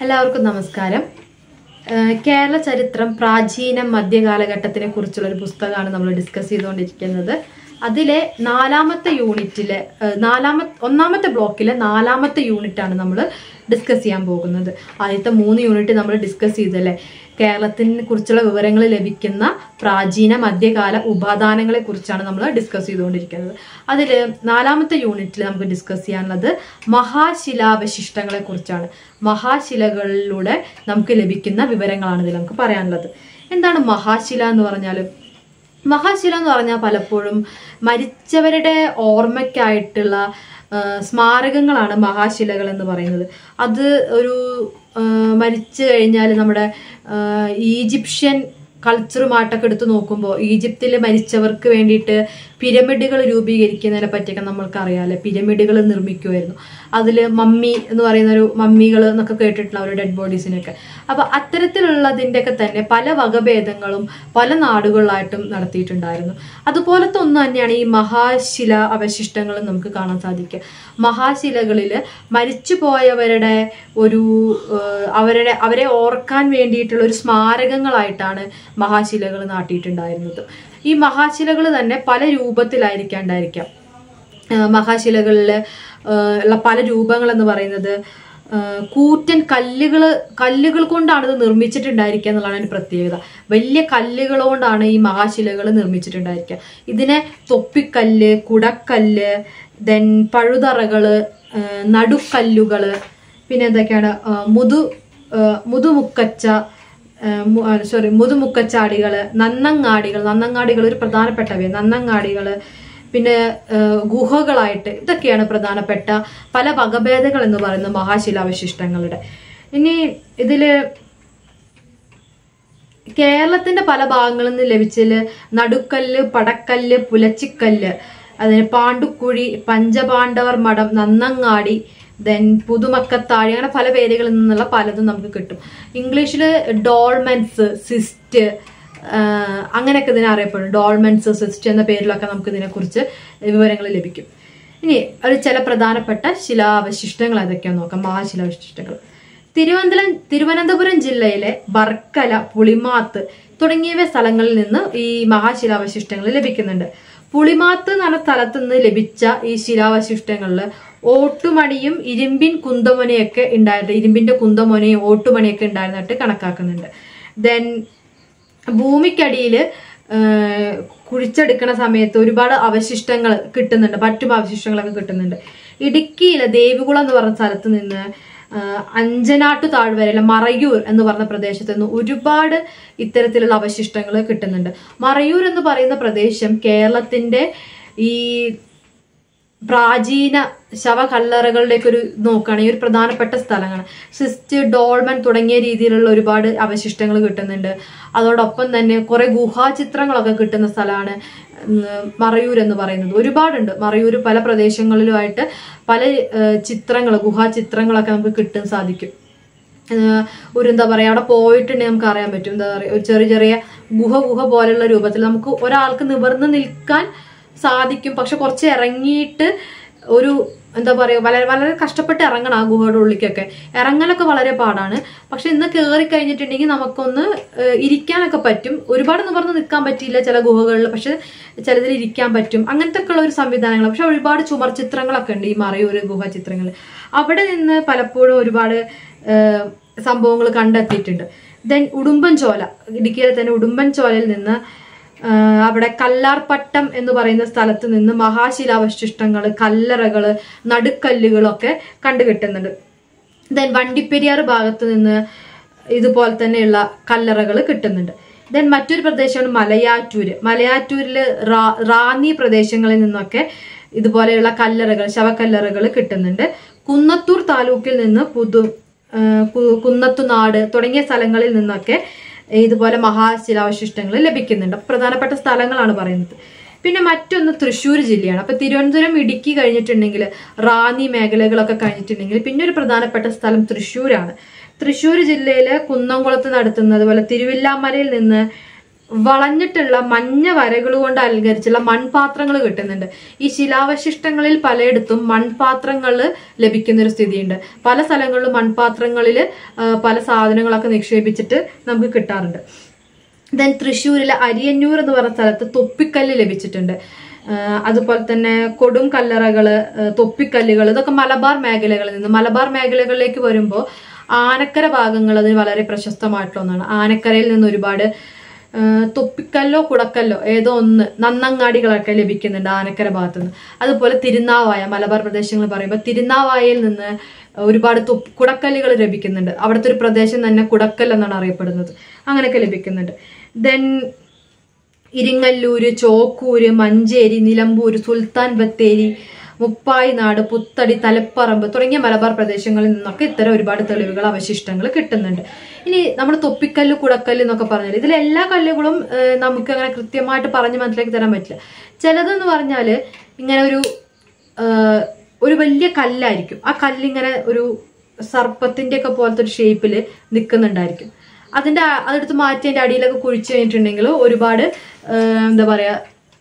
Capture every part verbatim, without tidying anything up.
എല്ലാവർക്കും നമസ്കാരം. കേരള ചരിത്രം പ്രാചീന മധ്യകാലഘട്ടത്തിനെ കുറിച്ചുള്ള ഒരു പുസ്തകമാണ് നമ്മൾ ഡിസ്കസ് ചെയ്തുകൊണ്ടിരിക്കുന്നത്. അതിലെ നാലാമത്തെ യൂണിറ്റിലെ നാലാമത്തെ ഒന്നാമത്തെ ബ്ലോക്കിലെ നാലാമത്തെ യൂണിറ്റാണ് നമ്മൾ ഡിസ്കസ് ചെയ്യാൻ പോകുന്നത്. ആദ്യത്തെ മൂന്ന് യൂണിറ്റ് നമ്മൾ ഡിസ്കസ് ചെയ്തല്ലേ, കേരളത്തിനെ കുറിച്ചുള്ള വിവരങ്ങൾ ലഭിക്കുന്ന പ്രാചീന മധ്യകാല ഉപാദാനങ്ങളെ കുറിച്ചാണ് നമ്മൾ ഡിസ്കസ് ചെയ്തുകൊണ്ടിരിക്കുന്നത്. അതിൽ നാലാമത്തെ യൂണിറ്റിൽ നമുക്ക് ഡിസ്കസ് ചെയ്യാനുള്ളത് മഹാശിലാവശിഷ്ടങ്ങളെ കുറിച്ചാണ്. മഹാശിലകളിലൂടെ നമുക്ക് ലഭിക്കുന്ന വിവരങ്ങളാണ് ഇതിൽ നമുക്ക് പറയാനുള്ളത്. എന്താണ് മഹാശില എന്ന് പറഞ്ഞാൽ? മഹാശില എന്ന് പറഞ്ഞാൽ പലപ്പോഴും മരിച്ചവരുടെ ഓർമ്മയ്ക്കായിട്ടുള്ള സ്മാരകങ്ങളാണ് മഹാശിലകൾ എന്ന് പറയുന്നത്. അത് ഒരു മരിച്ചു കഴിഞ്ഞാൽ നമ്മുടെ ഈജിപ്ഷ്യൻ കൾച്ചറുമായിട്ടൊക്കെ എടുത്ത് നോക്കുമ്പോൾ ഈജിപ്തിൽ മരിച്ചവർക്ക് വേണ്ടിയിട്ട് പിരമിഡുകൾ രൂപീകരിക്കുന്നതിനെ പറ്റിയൊക്കെ നമ്മൾക്ക് അറിയാമല്ലേ. പിരമിഡുകൾ നിർമ്മിക്കുമായിരുന്നു. അതിൽ മമ്മി എന്ന് പറയുന്ന ഒരു മമ്മികൾ എന്നൊക്കെ കേട്ടിട്ടുള്ള ഒരു ഡെഡ് ബോഡീസിനൊക്കെ. അപ്പോൾ അത്തരത്തിലുള്ളതിൻ്റെയൊക്കെ തന്നെ പല വകഭേദങ്ങളും പല നാടുകളിലായിട്ടും നടത്തിയിട്ടുണ്ടായിരുന്നു. അതുപോലത്തെ ഒന്ന് തന്നെയാണ് ഈ മഹാശില അവശിഷ്ടങ്ങളും നമുക്ക് കാണാൻ സാധിക്കുക. മഹാശിലകളിൽ മരിച്ചു പോയവരുടെ ഒരു അവരുടെ അവരെ ഓർക്കാൻ വേണ്ടിയിട്ടുള്ള ഒരു സ്മാരകങ്ങളായിട്ടാണ് മഹാശിലകൾ നാട്ടിയിട്ടുണ്ടായിരുന്നത്. ഈ മഹാശിലകൾ തന്നെ പല രൂപത്തിലായിരിക്കാണ്ടായിരിക്കാം. മഹാശിലകളിൽ ഉള്ള പല രൂപങ്ങൾ എന്ന് പറയുന്നത് കൂറ്റൻ കല്ലുകൾ കല്ലുകൾ കൊണ്ടാണ് ഇത് നിർമ്മിച്ചിട്ടുണ്ടായിരിക്കുക എന്നുള്ളതാണ് അതിൻ്റെ പ്രത്യേകത. വലിയ കല്ലുകൾ കൊണ്ടാണ് ഈ മഹാശിലകൾ നിർമ്മിച്ചിട്ടുണ്ടായിരിക്കുക. ഇതിനെ തൊപ്പിക്കല്ല്, കുടക്കല്ല്, ദെൻ പഴുതറകള്, നടുക്കല്ലുകൾ, പിന്നെ എന്തൊക്കെയാണ് മുതു മുതുമുക്കച്ച സോറി മുതുമുക്കച്ചാടികൾ, നന്നങ്ങാടികൾ നന്നങ്ങാടികൾ ഒരു പ്രധാനപ്പെട്ടവയാണ്. നന്നങ്ങാടികൾ, പിന്നെ ഗുഹകളായിട്ട്, ഇതൊക്കെയാണ് പ്രധാനപ്പെട്ട പല വകഭേദങ്ങൾ എന്ന് പറയുന്ന മഹാശിലാവശിഷ്ടങ്ങളുടെ. ഇനി ഇതില് കേരളത്തിന്റെ പല ഭാഗങ്ങളിൽ നിന്ന് ലഭിച്ചതിൽ നടുക്കല്ല്, പടക്കല്ല്, പുലച്ചിക്കല്ല്, അതിന് പാണ്ടുക്കുഴി, പഞ്ചപാണ്ഡവർ മഠം, നന്നങ്ങാടി, ദെൻ പുതുമക്കത്താഴി, അങ്ങനെ പല പേരുകളിൽ നിന്നുള്ള പലതും നമുക്ക് കിട്ടും. ഇംഗ്ലീഷിൽ ഡോൾമെൻസ്, സിസ്റ്റ്, അങ്ങനെയൊക്കെ ഇതിനെ അറിയപ്പെടും. ഡോൾമെൻസ്, സിസ്റ്റ് എന്ന പേരിലൊക്കെ നമുക്ക് ഇതിനെക്കുറിച്ച് വിവരങ്ങൾ ലഭിക്കും. ഇനി ഒരു ചില പ്രധാനപ്പെട്ട ശിലാവശിഷ്ടങ്ങൾ ഏതൊക്കെയാണെന്ന് നോക്കാം. മഹാശിലാവശിഷ്ടങ്ങൾ തിരുവനന്തപുരം തിരുവനന്തപുരം ജില്ലയിലെ ബർക്കല, പുളിമാത്ത് തുടങ്ങിയവ സ്ഥലങ്ങളിൽ നിന്ന് ഈ മഹാശിലാവശിഷ്ടങ്ങൾ ലഭിക്കുന്നുണ്ട്. പുളിമാത്ത് എന്ന സ്ഥലത്ത് നിന്ന് ലഭിച്ച ഈ ശിലാവശിഷ്ടങ്ങളിൽ ഓട്ടുമണിയും ഇരുമ്പിൻ കുന്തമൊനയൊക്കെ ഉണ്ടായിരുന്നു. ഇരുമ്പിന്റെ കുന്തമൊനയും ഓട്ടുമണിയൊക്കെ ഉണ്ടായിരുന്നിട്ട് കണക്കാക്കുന്നുണ്ട്. ദെൻ ഭൂമിക്കടിയിൽ കുഴിച്ചെടുക്കുന്ന സമയത്ത് ഒരുപാട് അവശിഷ്ടങ്ങൾ കിട്ടുന്നുണ്ട്, മറ്റും അവശിഷ്ടങ്ങളൊക്കെ കിട്ടുന്നുണ്ട്. ഇടുക്കിയിലെ ദേവികുളം എന്ന് പറഞ്ഞ സ്ഥലത്ത് നിന്ന് അഞ്ചനാട്ടു താഴ്വരയിലെ മറയൂർ എന്ന് പറഞ്ഞ പ്രദേശത്ത് നിന്ന് ഒരുപാട് ഇത്തരത്തിലുള്ള അവശിഷ്ടങ്ങൾ കിട്ടുന്നുണ്ട്. മറയൂർ എന്ന് പറയുന്ന പ്രദേശം കേരളത്തിന്റെ ഈ പ്രാചീന ശവകല്ലറകളുടെയൊക്കെ ഒരു നോക്കുകയാണെങ്കിൽ ഒരു പ്രധാനപ്പെട്ട സ്ഥലമാണ്. സിസ്റ്റ്, ഡോൾമൻ തുടങ്ങിയ രീതിയിലുള്ള ഒരുപാട് അവശിഷ്ടങ്ങൾ കിട്ടുന്നുണ്ട്. അതോടൊപ്പം തന്നെ കുറെ ഗുഹാചിത്രങ്ങളൊക്കെ കിട്ടുന്ന സ്ഥലമാണ് മറയൂർ എന്ന് പറയുന്നത്. ഒരുപാടുണ്ട് മറയൂർ. പല പ്രദേശങ്ങളിലുമായിട്ട് പല ചിത്രങ്ങൾ, ഗുഹാചിത്രങ്ങളൊക്കെ നമുക്ക് കിട്ടാൻ സാധിക്കും. ഒരു എന്താ പറയുക, അവിടെ പോയിട്ടുണ്ടെങ്കിൽ നമുക്ക് അറിയാൻ പറ്റും. എന്താ പറയുക, ഒരു ചെറിയ ചെറിയ ഗുഹ ഗുഹ പോലുള്ള രൂപത്തിൽ നമുക്ക് ഒരാൾക്ക് നിവർന്ന് നിൽക്കാൻ സാധിക്കും. പക്ഷെ കുറച്ച് ഇറങ്ങിയിട്ട് ഒരു എന്താ പറയുക, വളരെ വളരെ കഷ്ടപ്പെട്ട് ഇറങ്ങണം ആ ഗുഹയുടെ ഉള്ളിലേക്കൊക്കെ. ഇറങ്ങലൊക്കെ വളരെ പാടാണ്. പക്ഷെ ഇന്ന് കയറി കഴിഞ്ഞിട്ടുണ്ടെങ്കിൽ നമുക്കൊന്ന് ഇരിക്കാനൊക്കെ പറ്റും. ഒരുപാട് നിവർന്ന് നിൽക്കാൻ പറ്റിയില്ല ചില ഗുഹകളിൽ, പക്ഷെ ചിലതിൽ ഇരിക്കാൻ പറ്റും. അങ്ങനത്തെ ഒക്കെ ഉള്ള ഒരു സംവിധാനങ്ങൾ. പക്ഷെ ഒരുപാട് ചുമർ ചിത്രങ്ങളൊക്കെ ഉണ്ട് ഈ മറയൂർ ഗുഹ ചിത്രങ്ങൾ. അവിടെ നിന്ന് പലപ്പോഴും ഒരുപാട് സംഭവങ്ങൾ കണ്ടെത്തിയിട്ടുണ്ട്. ദെൻ ഉടുമ്പൻചോല, ഇടുക്കിയിലെ തന്നെ ഉടുമ്പൻചോലയിൽ നിന്ന് അവിടെ കല്ലാർപട്ടം എന്ന് പറയുന്ന സ്ഥലത്ത് നിന്ന് മഹാശിലാവശിഷ്ടങ്ങൾ, കല്ലറകള്, നടുക്കല്ലുകളൊക്കെ കണ്ടുകിട്ടുന്നുണ്ട്. ദെൻ വണ്ടിപ്പെരിയാർ ഭാഗത്ത് നിന്ന് ഇതുപോലെ തന്നെയുള്ള കല്ലറകൾ കിട്ടുന്നുണ്ട്. ദെൻ മറ്റൊരു പ്രദേശമാണ് മലയാറ്റൂര്. മലയാറ്റൂരില് റാന്നി പ്രദേശങ്ങളിൽ നിന്നൊക്കെ ഇതുപോലെയുള്ള കല്ലറകൾ, ശവക്കല്ലറകൾ കിട്ടുന്നുണ്ട്. കുന്നത്തൂർ താലൂക്കിൽ നിന്ന് പുതു കുന്നത്തുനാട് തുടങ്ങിയ സ്ഥലങ്ങളിൽ നിന്നൊക്കെ ഇതുപോലെ മഹാശിലാവശിഷ്ടങ്ങൾ ലഭിക്കുന്നുണ്ട്. പ്രധാനപ്പെട്ട സ്ഥലങ്ങളാണ് പറയുന്നത്. പിന്നെ മറ്റൊന്ന് തൃശ്ശൂർ ജില്ലയാണ്. അപ്പൊ തിരുവനന്തപുരം, ഇടുക്കി കഴിഞ്ഞിട്ടുണ്ടെങ്കിൽ, റാന്നി മേഖലകളൊക്കെ കഴിഞ്ഞിട്ടുണ്ടെങ്കിൽ പിന്നെ ഒരു പ്രധാനപ്പെട്ട സ്ഥലം തൃശ്ശൂരാണ്. തൃശ്ശൂർ ജില്ലയിലെ കുന്നംകുളത്ത് നടത്തുന്ന, അതുപോലെ തിരുവില്ലാമലയിൽ നിന്ന് വളഞ്ഞിട്ടുള്ള മഞ്ഞ വരകൾ കൊണ്ട് അലങ്കരിച്ചുള്ള മൺപാത്രങ്ങൾ കിട്ടുന്നുണ്ട്. ഈ ശിലാവശിഷ്ടങ്ങളിൽ പലയിടത്തും മൺപാത്രങ്ങൾ ലഭിക്കുന്ന ഒരു സ്ഥിതിയുണ്ട്. പല സ്ഥലങ്ങളിലും മൺപാത്രങ്ങളിൽ പല സാധനങ്ങളൊക്കെ നിക്ഷേപിച്ചിട്ട് നമുക്ക് കിട്ടാറുണ്ട്. ദെൻ തൃശ്ശൂരിലെ അരിയന്നൂർ എന്ന് പറഞ്ഞ സ്ഥലത്ത് തൊപ്പിക്കല്ല് ലഭിച്ചിട്ടുണ്ട്. അതുപോലെ തന്നെ കൊടും കല്ലറകള്, തൊപ്പിക്കല്ലുകൾ, ഇതൊക്കെ മലബാർ മേഖലകളിൽ നിന്ന്. മലബാർ മേഖലകളിലേക്ക് വരുമ്പോൾ ആനക്കര ഭാഗങ്ങൾ അതിന് വളരെ പ്രശസ്തമായിട്ടുള്ള ഒന്നാണ്. ആനക്കരയിൽ നിന്ന് ഒരുപാട് തൊപ്പിക്കല്ലോ കുടക്കല്ലോ ഏതോ ഒന്ന് നന്നങ്ങാടികളൊക്കെ ലഭിക്കുന്നുണ്ട് ആനക്കര ഭാഗത്തുനിന്ന്. അതുപോലെ തിരുനാവായ, മലബാർ പ്രദേശങ്ങൾ പറയുമ്പോൾ തിരുനാവായയിൽ നിന്ന് ഒരുപാട് തൊപ്പ് കുടക്കല്ലുകൾ ലഭിക്കുന്നുണ്ട്. അവിടുത്തെ ഒരു പ്രദേശം തന്നെ കുടക്കൽ എന്നാണ് അറിയപ്പെടുന്നത്. അങ്ങനെയൊക്കെ ലഭിക്കുന്നുണ്ട്. ദെൻ ഇരിങ്ങല്ലൂര്, ചോക്കൂര്, മഞ്ചേരി, നിലമ്പൂര്, സുൽത്താൻ ബത്തേരി, മുപ്പായി നാട്, പുത്തടി, തലപ്പറമ്പ് തുടങ്ങിയ മലബാർ പ്രദേശങ്ങളിൽ നിന്നൊക്കെ ഇത്തരം ഒരുപാട് തെളിവുകൾ, അവശിഷ്ടങ്ങൾ കിട്ടുന്നുണ്ട്. ഇനി നമ്മൾ തൊപ്പിക്കല്ല്, കുടക്കല്ല് എന്നൊക്കെ പറഞ്ഞാൽ ഇതിലെ എല്ലാ കല്ലുകളും നമുക്ക് അങ്ങനെ കൃത്യമായിട്ട് പറഞ്ഞ് മനസ്സിലാക്കി തരാൻ പറ്റില്ല. ചിലതെന്ന് പറഞ്ഞാല് ഇങ്ങനെ ഒരു ഒരു വലിയ കല്ലായിരിക്കും. ആ കല്ലിങ്ങനെ ഒരു സർപ്പത്തിന്റെ ഒക്കെ പോലത്തെ ഒരു ഷേപ്പിൽ നിൽക്കുന്നുണ്ടായിരിക്കും. അതിന്റെ അതെടുത്ത് മാറ്റി അതിന്റെ അടിയിലൊക്കെ കുഴിച്ചു കഴിഞ്ഞിട്ടുണ്ടെങ്കിൽ ഒരുപാട് എന്താ പറയാ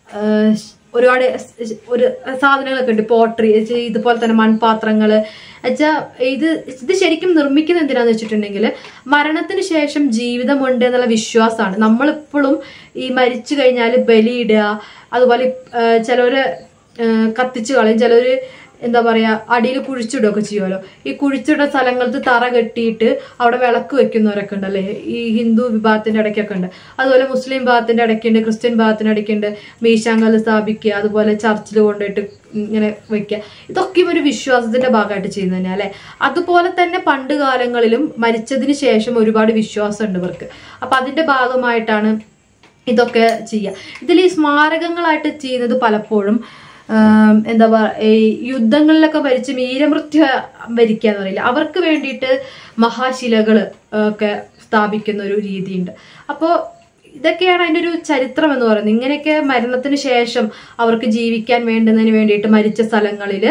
ഒരുപാട് ഒരു സാധനങ്ങളൊക്കെ ഉണ്ട്. പോട്ടറി, ഇതുപോലെ തന്നെ മൺപാത്രങ്ങള് വെച്ചാ ഇത് ഇത് ശരിക്കും നിർമ്മിക്കുന്നത് എന്തിനാന്ന് വെച്ചിട്ടുണ്ടെങ്കിൽ മരണത്തിന് ശേഷം ജീവിതമുണ്ട് എന്നുള്ള വിശ്വാസമാണ്. നമ്മളിപ്പോഴും ഈ മരിച്ചു കഴിഞ്ഞാൽ ബലിയിടുക, അതുപോലെ ചിലവര് കത്തിച്ചു കളയും, ചിലവര് എന്താ പറയാ അടിയിൽ കുഴിച്ചിടുകയൊക്കെ ചെയ്യുമല്ലോ. ഈ കുഴിച്ചിടുന്ന സ്ഥലങ്ങൾക്ക് തറ കെട്ടിയിട്ട് അവിടെ വിളക്ക് വെക്കുന്നവരൊക്കെ ഉണ്ടല്ലേ, ഈ ഹിന്ദു വിഭാഗത്തിന്റെ ഇടയ്ക്കൊക്കെ ഉണ്ട്. അതുപോലെ മുസ്ലിം വിഭാഗത്തിന്റെ ഇടയ്ക്കുണ്ട്, ക്രിസ്ത്യൻ വിഭാഗത്തിന്റെ ഇടയ്ക്കുണ്ട്. മീശാങ്കല്ല് സ്ഥാപിക്കുക, അതുപോലെ ചർച്ചിൽ കൊണ്ടുപോയിട്ട് ഇങ്ങനെ വെക്കുക. ഇതൊക്കെ ഒരു വിശ്വാസത്തിന്റെ ഭാഗമായിട്ട് ചെയ്യുന്നത് തന്നെ അല്ലെ. അതുപോലെ തന്നെ പണ്ട് കാലങ്ങളിലും മരിച്ചതിന് ശേഷം ഒരുപാട് വിശ്വാസം ഉണ്ട് ഇവർക്ക്. അപ്പൊ അതിന്റെ ഭാഗമായിട്ടാണ് ഇതൊക്കെ ചെയ്യുക. ഇതിൽ ഈ സ്മാരകങ്ങളായിട്ട് ചെയ്യുന്നത് പലപ്പോഴും എന്താ പറയുക, ഈ യുദ്ധങ്ങളിലൊക്കെ മരിച്ച് വീരമൃത്യു വരിക്കുക എന്ന് പറയില്ല, അവർക്ക് വേണ്ടിയിട്ട് മഹാശിലകള് ഒക്കെ സ്ഥാപിക്കുന്ന ഒരു രീതിയുണ്ട്. അപ്പോൾ ഇതൊക്കെയാണ് അതിൻ്റെ ഒരു ചരിത്രം എന്ന് പറയുന്നത്. ഇങ്ങനെയൊക്കെ മരണത്തിന് ശേഷം അവർക്ക് ജീവിക്കാൻ വേണ്ടുന്നതിന് വേണ്ടിയിട്ട് മരിച്ച സ്ഥലങ്ങളിൽ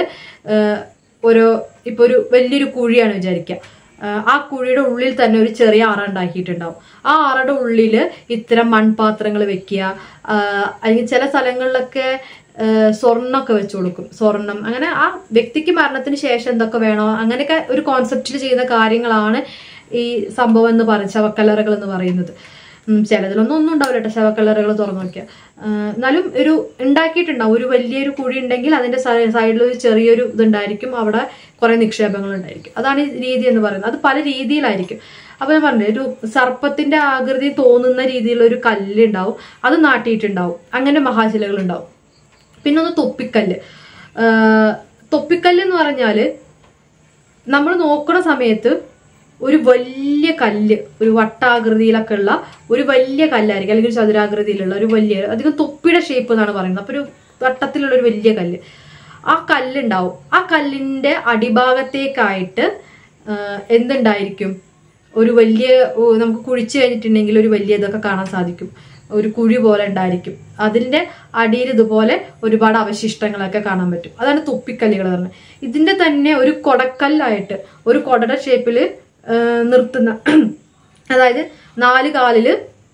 ഓരോ ഇപ്പൊ ഒരു വലിയൊരു കുഴിയാണ് വിചാരിക്കുക, ആ കുഴിയുടെ ഉള്ളിൽ തന്നെ ഒരു ചെറിയ അറ ഉണ്ടാക്കിയിട്ടുണ്ടാവും. ആ അറയുടെ ഉള്ളില് ഇത്തരം മൺപാത്രങ്ങൾ വെക്കുക. അല്ലെങ്കിൽ ചില സ്ഥലങ്ങളിലൊക്കെ സ്വർണ്ണമൊക്കെ വെച്ചു കൊടുക്കും, സ്വർണം. അങ്ങനെ ആ വ്യക്തിക്ക് മരണത്തിന് ശേഷം എന്തൊക്കെ വേണോ അങ്ങനെയൊക്കെ ഒരു കോൺസെപ്റ്റിൽ ചെയ്യുന്ന കാര്യങ്ങളാണ് ഈ സംഭവം എന്ന് പറയുന്നത്, ശവക്കല്ലറകൾ എന്ന് പറയുന്നത്. ചിലതിലൊന്നും ഒന്നും ഉണ്ടാവില്ല കേട്ടോ, ശവക്കല്ലറകൾ തുറന്നു നോക്കിയാൽ. എന്നാലും ഒരു ഉണ്ടാക്കിയിട്ടുണ്ടാവും. ഒരു വലിയൊരു കുഴി ഉണ്ടെങ്കിൽ അതിന്റെ സൈഡിൽ ഒരു ചെറിയൊരു ഇതുണ്ടായിരിക്കും, അവിടെ കുറെ നിക്ഷേപങ്ങൾ ഉണ്ടായിരിക്കും. അതാണ് ഈ രീതി എന്ന് പറയുന്നത്. അത് പല രീതിയിലായിരിക്കും. അപ്പൊ ഞാൻ പറഞ്ഞു, ഒരു സർപ്പത്തിന്റെ ആകൃതി തോന്നുന്ന രീതിയിലുള്ള ഒരു കല്ല് ഉണ്ടാവും, അത് നാട്ടിയിട്ടുണ്ടാവും. അങ്ങനെ മഹാശിലകൾ ഉണ്ടാവും. പിന്നെ ഒന്ന് തൊപ്പിക്കല്ല്. തൊപ്പിക്കല്ല് എന്ന് പറഞ്ഞാല് നമ്മൾ നോക്കുന്ന സമയത്ത് ഒരു വലിയ കല്ല്, ഒരു വട്ടാകൃതിയിലൊക്കെ ഉള്ള ഒരു വലിയ കല്ലായിരിക്കും, അല്ലെങ്കിൽ ചതുരാകൃതിയിലുള്ള ഒരു വലിയ, അധികം തൊപ്പിയുടെ ഷേപ്പ് എന്നാണ് പറയുന്നത്. അപ്പൊ ഒരു വട്ടത്തിലുള്ള ഒരു വലിയ കല്ല്, ആ കല്ലുണ്ടാവും. ആ കല്ലിന്റെ അടിഭാഗത്തേക്കായിട്ട് എന്തുണ്ടായിരിക്കും, ഒരു വലിയ, നമുക്ക് കുഴിച്ചു കഴിഞ്ഞിട്ടുണ്ടെങ്കിൽ ഒരു വലിയ ഇതൊക്കെ കാണാൻ സാധിക്കും, ഒരു കുഴി പോലെ ഉണ്ടായിരിക്കും. അതിന്റെ അടിയിൽ ഇതുപോലെ ഒരുപാട് അവശിഷ്ടങ്ങളൊക്കെ കാണാൻ പറ്റും. അതാണ് തൊപ്പിക്കല്ലുകൾ പറഞ്ഞത്. ഇതിന്റെ തന്നെ ഒരു കൊടക്കല്ലായിട്ട് ഒരു കൊടയുടെ ഷേപ്പില് നിർത്തുന്ന, അതായത് നാല് കാലില്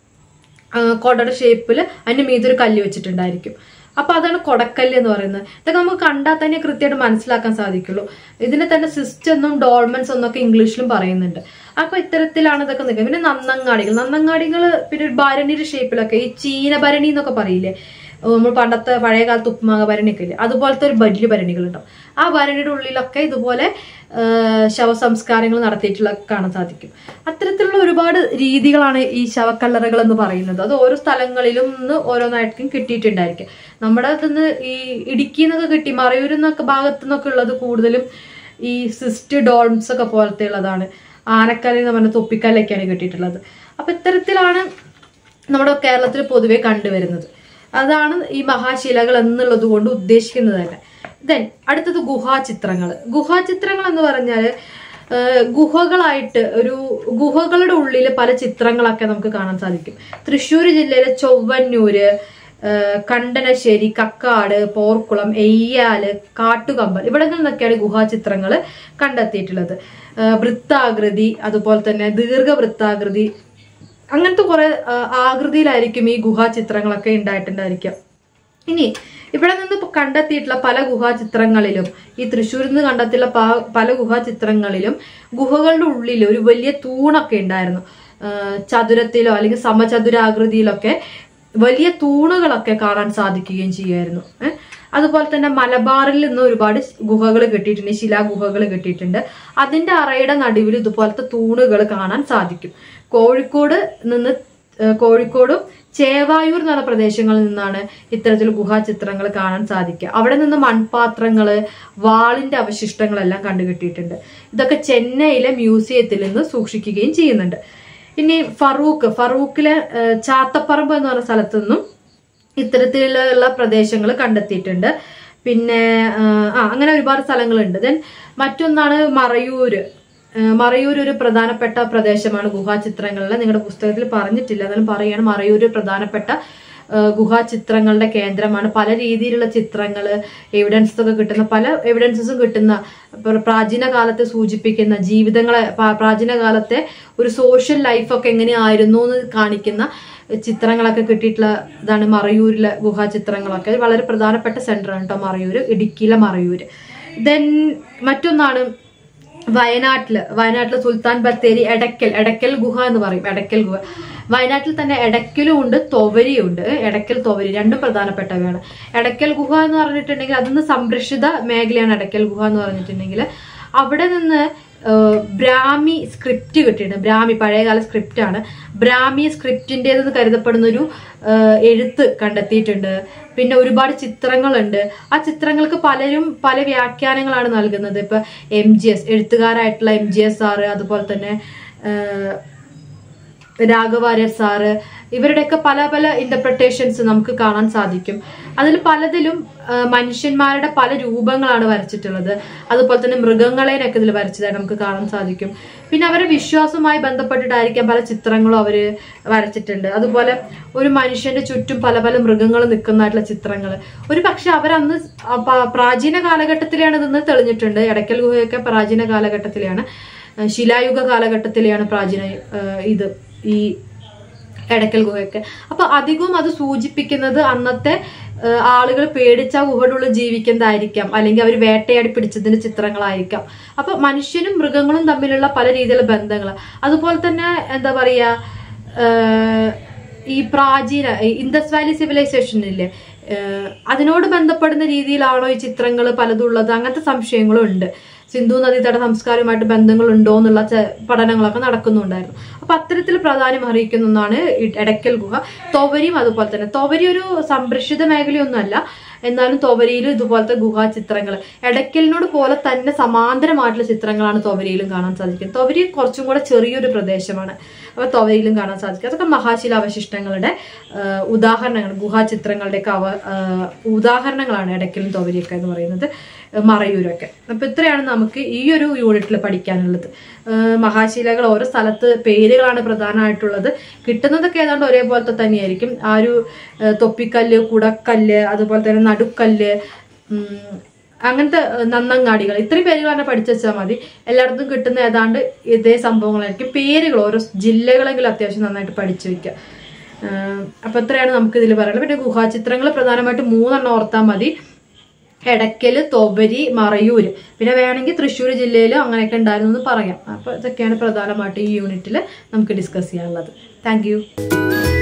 കൊടയുടെ ഷേപ്പില് അതിന്റെ മീതൊരു കല്ല് വെച്ചിട്ടുണ്ടായിരിക്കും. അപ്പൊ അതാണ് കൊടക്കല്ല് എന്ന് പറയുന്നത്. ഇതൊക്കെ നമുക്ക് കണ്ടാൽ തന്നെ കൃത്യമായിട്ട് മനസ്സിലാക്കാൻ സാധിക്കുള്ളൂ. ഇതിനെ തന്നെ സിസ്റ്റ് എന്നും ഡോൾമെൻസ് എന്നൊക്കെ ഇംഗ്ലീഷിലും പറയുന്നുണ്ട്. അപ്പൊ ഇത്തരത്തിലാണ് ഇതൊക്കെ നിൽക്കുന്നത്. പിന്നെ നന്നങ്ങാടികൾ, നന്നങ്ങാടികൾ പിന്നെ ഒരു ഭരണിയുടെ ഷേപ്പിലൊക്കെ, ഈ ചീനഭരണി എന്നൊക്കെ പറയില്ലേ, നമ്മൾ പണ്ടത്തെ പഴയ കാലത്ത് ഉപ്പുമാക ഭരണിയൊക്കെ ഇല്ലേ, അതുപോലത്തെ ഒരു വലിയ ഭരണികൾ ഉണ്ടാവും. ആ ഭരണിയുടെ ഉള്ളിലൊക്കെ ഇതുപോലെ ശവസംസ്കാരങ്ങൾ നടത്തിയിട്ടുള്ള കാണാൻ സാധിക്കും. അത്തരത്തിലുള്ള ഒരുപാട് രീതികളാണ് ഈ ശവക്കല്ലറകൾ എന്ന് പറയുന്നത്. അത് ഓരോ സ്ഥലങ്ങളിലും നിന്ന് ഓരോന്നായിരിക്കും കിട്ടിയിട്ടുണ്ടായിരിക്കും. നമ്മുടെ അടുത്തുനിന്ന് ഈ ഇടുക്കിയിൽ നിന്നൊക്കെ കിട്ടി, മറയൂരിൽ നിന്നൊക്കെ ഭാഗത്തു നിന്നൊക്കെ ഉള്ളത് കൂടുതലും ഈ സിസ്റ്റ് ഡോൾംസ് ഒക്കെ പോലത്തെ ഉള്ളതാണ്. ആനക്കല്ല് എന്ന് പറഞ്ഞ തൊപ്പിക്കല്ലൊക്കെയാണ് കിട്ടിയിട്ടുള്ളത്. അപ്പൊ ഇത്തരത്തിലാണ് നമ്മുടെ കേരളത്തിൽ പൊതുവെ കണ്ടുവരുന്നത്. അതാണ് ഈ മഹാശിലകൾ എന്നുള്ളത് കൊണ്ട് ഉദ്ദേശിക്കുന്നത് തന്നെ. ദെൻ അടുത്തത് ഗുഹാചിത്രങ്ങൾ. ഗുഹാചിത്രങ്ങൾ എന്ന് പറഞ്ഞാൽ ഗുഹകളായിട്ട് ഒരു ഗുഹകളുടെ ഉള്ളിൽ പല ചിത്രങ്ങളൊക്കെ നമുക്ക് കാണാൻ സാധിക്കും. തൃശ്ശൂർ ജില്ലയിലെ ചൊവ്വന്നൂര്, കണ്ടനശ്ശേരി, കക്കാട്, പോർക്കുളം, എയ്യാല്, കാട്ടുകമ്പൽ ഇവിടങ്ങളിൽ നിന്നൊക്കെയാണ് ഗുഹാചിത്രങ്ങൾ കണ്ടെത്തിയിട്ടുള്ളത്. വൃത്താകൃതി, അതുപോലെ തന്നെ ദീർഘവൃത്താകൃതി, അങ്ങനത്തെ കുറെ ആകൃതിയിലായിരിക്കും ഈ ഗുഹാചിത്രങ്ങളൊക്കെ ഉണ്ടായിട്ടുണ്ടായിരിക്കുക. ഇനി ഇവിടെ നിന്ന് ഇപ്പൊ കണ്ടെത്തിയിട്ടുള്ള പല ഗുഹാചിത്രങ്ങളിലും, ഈ തൃശ്ശൂരിൽ നിന്ന് കണ്ടെത്തിയുള്ള പല ഗുഹാചിത്രങ്ങളിലും ഗുഹകളുടെ ഉള്ളിൽ ഒരു വലിയ തൂണൊക്കെ ഉണ്ടായിരുന്നു. ചതുരത്തിലോ അല്ലെങ്കിൽ സമചതുരാകൃതിയിലൊക്കെ വലിയ തൂണുകളൊക്കെ കാണാൻ സാധിക്കുകയും ചെയ്യുമായിരുന്നു. അതുപോലെ തന്നെ മലബാറിൽ നിന്ന് ഒരുപാട് ഗുഹകൾ കിട്ടിയിട്ടുണ്ട്, ശിലാഗുഹകൾ കിട്ടിയിട്ടുണ്ട്. അതിന്റെ അറയുടെ നടുവിൽ ഇതുപോലത്തെ തൂണുകൾ കാണാൻ സാധിക്കും. കോഴിക്കോട് നിന്ന് കോഴിക്കോടും ചേവായൂർ എന്ന പ്രദേശങ്ങളിൽ നിന്നാണ് ഇത്തരത്തിൽ ഗുഹാചിത്രങ്ങൾ കാണാൻ സാധിക്കുക. അവിടെ നിന്ന് മൺപാത്രങ്ങള്, വാളിന്റെ അവശിഷ്ടങ്ങളെല്ലാം കണ്ടുകിട്ടിയിട്ടുണ്ട്. ഇതൊക്കെ ചെന്നൈയിലെ മ്യൂസിയത്തിൽ നിന്ന് സൂക്ഷിക്കുകയും ചെയ്യുന്നുണ്ട്. ഇനി ഫറൂഖ് ഫറൂഖിലെ ചാത്തപ്പറമ്പ് എന്ന് പറഞ്ഞ സ്ഥലത്തു നിന്നും ഇത്തരത്തിലുള്ള പ്രദേശങ്ങൾ കണ്ടെത്തിയിട്ടുണ്ട്. പിന്നെ ആ അങ്ങനെ ഒരുപാട് സ്ഥലങ്ങളുണ്ട്. ദെൻ മറ്റൊന്നാണ് മറയൂര്. മറയൂർ ഒരു പ്രധാനപ്പെട്ട പ്രദേശമാണ് ഗുഹാചിത്രങ്ങളിൽ. നിങ്ങളുടെ പുസ്തകത്തിൽ പറഞ്ഞിട്ടില്ല, എന്നാലും പറയുകയാണ്. മറയൂർ പ്രധാനപ്പെട്ട ഗുഹാചിത്രങ്ങളുടെ കേന്ദ്രമാണ്. പല രീതിയിലുള്ള ചിത്രങ്ങൾ, എവിഡൻസ് ഒക്കെ കിട്ടുന്ന പല എവിഡൻസസും കിട്ടുന്ന, പ്രാചീന കാലത്തെ സൂചിപ്പിക്കുന്ന ജീവിതങ്ങളെ, പ്രാചീന കാലത്തെ ഒരു സോഷ്യൽ ലൈഫൊക്കെ എങ്ങനെയായിരുന്നു എന്ന് കാണിക്കുന്ന ചിത്രങ്ങളൊക്കെ കിട്ടിയിട്ടുള്ള ഇതാണ് മറയൂരിലെ ഗുഹാചിത്രങ്ങളൊക്കെ. വളരെ പ്രധാനപ്പെട്ട സെന്ററാണ് കേട്ടോ മറയൂർ, ഇടുക്കിയിലെ മറയൂര്. ദെൻ മറ്റൊന്നാണ് വയനാട്ടില് വയനാട്ടിലെ സുൽത്താൻ ബത്തേരി എടക്കൽ എടക്കൽ ഗുഹ എന്ന് പറയും. എടക്കൽ ഗുഹ വയനാട്ടിൽ തന്നെ എടക്കലും ഉണ്ട്, തൊവരിയും ഉണ്ട്. എടക്കൽ, തൊവരി രണ്ടും പ്രധാനപ്പെട്ടവയാണ്. എടക്കൽ ഗുഹ എന്ന് പറഞ്ഞിട്ടുണ്ടെങ്കിൽ അതിന്ന് സംരക്ഷിത മേഖലയാണ് എടക്കൽ ഗുഹ എന്ന് പറഞ്ഞിട്ടുണ്ടെങ്കിൽ. അവിടെ നിന്ന് ബ്രാഹ്മി സ്ക്രിപ്റ്റ് കിട്ടിയിട്ടുണ്ട്. ബ്രാഹ്മി പഴയകാല സ്ക്രിപ്റ്റ് ആണ്. ബ്രാഹ്മി സ്ക്രിപ്റ്റിൻ്റെതെന്ന് കരുതപ്പെടുന്ന ഒരു എഴുത്ത് കണ്ടെത്തിയിട്ടുണ്ട്. പിന്നെ ഒരുപാട് ചിത്രങ്ങളുണ്ട്. ആ ചിത്രങ്ങൾക്ക് പലരും പല വ്യാഖ്യാനങ്ങളാണ് നൽകുന്നത്. ഇപ്പൊ എം ജി എസ് എഴുത്തുകാരായിട്ടുള്ള എം ജി എസ് സാറ്, അതുപോലെ തന്നെ രാഘവാര്യർ സാറ്, ഇവരുടെയൊക്കെ പല പല ഇന്റർപ്രിട്ടേഷൻസ് നമുക്ക് കാണാൻ സാധിക്കും. അതിൽ പലതിലും മനുഷ്യന്മാരുടെ പല രൂപങ്ങളാണ് വരച്ചിട്ടുള്ളത്. അതുപോലെ തന്നെ മൃഗങ്ങളെയൊക്കെ ഇതിൽ വരച്ചതായിട്ട് നമുക്ക് കാണാൻ സാധിക്കും. പിന്നെ അവരുടെ വിശ്വാസവുമായി ബന്ധപ്പെട്ടിട്ടായിരിക്കാം പല ചിത്രങ്ങളും അവര് വരച്ചിട്ടുണ്ട്. അതുപോലെ ഒരു മനുഷ്യന്റെ ചുറ്റും പല പല മൃഗങ്ങൾ നിൽക്കുന്നതായിട്ടുള്ള ചിത്രങ്ങൾ. ഒരു പക്ഷെ അവരന്ന് പ്രാചീന കാലഘട്ടത്തിലാണ് ഇതെന്ന് തെളിഞ്ഞിട്ടുണ്ട്. എടക്കൽ ഗുഹയൊക്കെ പ്രാചീന കാലഘട്ടത്തിലാണ്, ശിലായുഗ കാലഘട്ടത്തിലെയാണ് പ്രാചീന ഇത് ഈ എടക്കൽ ഗുഹയൊക്കെ. അപ്പൊ അധികവും അത് സൂചിപ്പിക്കുന്നത് അന്നത്തെ ആളുകൾ പേടിച്ച ഗുഹയുടെ ഉള്ളിൽ ജീവിക്കുന്നതായിരിക്കാം, അല്ലെങ്കിൽ അവർ വേട്ടയാടി പിടിച്ചതിന്റെ ചിത്രങ്ങളായിരിക്കാം. അപ്പൊ മനുഷ്യനും മൃഗങ്ങളും തമ്മിലുള്ള പല രീതിയിലുള്ള ബന്ധങ്ങൾ, അതുപോലെ തന്നെ എന്താ പറയാ ഈ പ്രാചീന ഇൻഡസ് വാലി സിവിലൈസേഷനില്ലേ, അതിനോട് ബന്ധപ്പെടുന്ന രീതിയിലാണോ ഈ ചിത്രങ്ങൾ പലതുള്ളത്, അങ്ങനത്തെ സംശയങ്ങളും ഉണ്ട്. സിന്ധു നദീതട സംസ്കാരവുമായിട്ട് ബന്ധങ്ങളുണ്ടോ എന്നുള്ള പഠനങ്ങളൊക്കെ നടക്കുന്നുണ്ടായിരുന്നു. അപ്പൊ അത്തരത്തിൽ പ്രാധാന്യം അറിയിക്കുന്ന ഒന്നാണ് എടക്കൽ ഗുഹ. തൊവരിയും അതുപോലെ തന്നെ. തൊവരി ഒരു സംരക്ഷിത മേഖലയൊന്നുമല്ല, എന്നാലും തൊവരിയിലും ഇതുപോലത്തെ ഗുഹാചിത്രങ്ങൾ എടക്കലിനോട് പോലെ തന്നെ സമാന്തരമായിട്ടുള്ള ചിത്രങ്ങളാണ് തൊവരിയിലും കാണാൻ സാധിക്കുന്നത്. തൊവരി കുറച്ചും കൂടെ ചെറിയൊരു പ്രദേശമാണ്, അപ്പൊ തൊവരിയിലും കാണാൻ സാധിക്കും. അതൊക്കെ മഹാശിലാവശിഷ്ടങ്ങളുടെ ഉദാഹരണങ്ങൾ, ഗുഹാചിത്രങ്ങളുടെയൊക്കെ അവ ഉദാഹരണങ്ങളാണ് എടക്കലും തൊവരിയൊക്കെ എന്ന് പറയുന്നത്, മറയൂരൊക്കെ. അപ്പൊ ഇത്രയാണ് നമുക്ക് ഈ ഒരു യൂണിറ്റിൽ പഠിക്കാനുള്ളത്. മഹാശിലകൾ ഓരോ സ്ഥലത്ത് പേരുകളാണ് പ്രധാനമായിട്ടുള്ളത്. കിട്ടുന്നതൊക്കെ ഏതാണ്ട് ഒരേപോലത്തെ തന്നെയായിരിക്കും. ആ ഒരു തൊപ്പിക്കല്ല്, കുടക്കല്ല്, അതുപോലെ തന്നെ നടുക്കല്ല്, അങ്ങനത്തെ നന്നങ്ങാടികൾ, ഇത്രയും പേരുകൾ തന്നെ പഠിച്ചു വെച്ചാൽ മതി. എല്ലായിടത്തും കിട്ടുന്ന ഏതാണ്ട് ഇതേ സംഭവങ്ങളായിരിക്കും. പേരുകൾ ഓരോ ജില്ലകളെങ്കിലും അത്യാവശ്യം നന്നായിട്ട് പഠിച്ചു വെക്കുക. അപ്പൊ ഇത്രയാണ് നമുക്ക് ഇതിൽ പറയുന്നത്. പിന്നെ ഗുഹാചിത്രങ്ങൾ പ്രധാനമായിട്ട് മൂന്നെണ്ണം ഓർത്താൽ മതി: എടക്കല്, തൊവരി, മറയൂര്. പിന്നെ വേണമെങ്കിൽ തൃശ്ശൂർ ജില്ലയിലും അങ്ങനെയൊക്കെ ഉണ്ടായിരുന്നു എന്ന് പറയാം. അപ്പൊ ഇതൊക്കെയാണ് പ്രധാനമായിട്ട് ഈ യൂണിറ്റിൽ നമുക്ക് ഡിസ്കസ് ചെയ്യാനുള്ളത്. താങ്ക്